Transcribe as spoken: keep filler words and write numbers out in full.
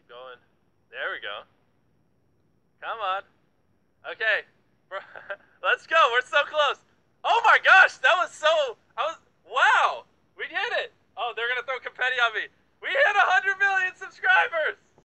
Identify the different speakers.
Speaker 1: keep going. There we go. Come on. Okay. Let's go. We're so close. Oh my gosh, that was so... I was... Wow. We hit it. Oh, they're going to throw confetti on me. We hit one hundred million subscribers.